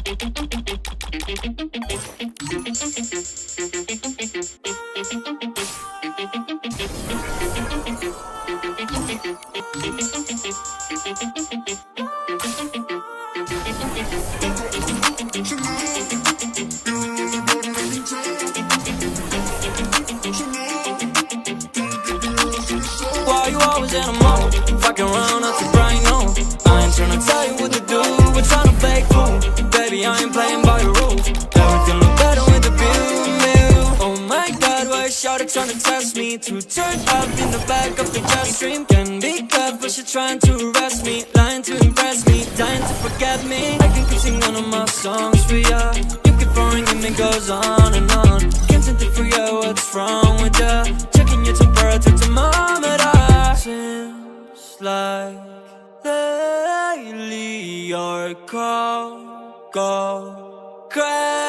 Why you always in a mode? Fucking around up to Brian, no. I ain't tryna tell you what to do, we're tryna play cool. Baby, I ain't playing by the rules. Everything look better with the view. Oh my God, why is Shawty tryna test me? To turn up in the back of the jet stream. Can be clever, she trying to arrest me. Lying to impress me, dying to forget me. I can keep singing one of my songs for ya. You keep pouring and it goes on and on. Can't seem to figure out what's wrong with ya. Checking your temperature thermometer. Seems like lately your call go crazy.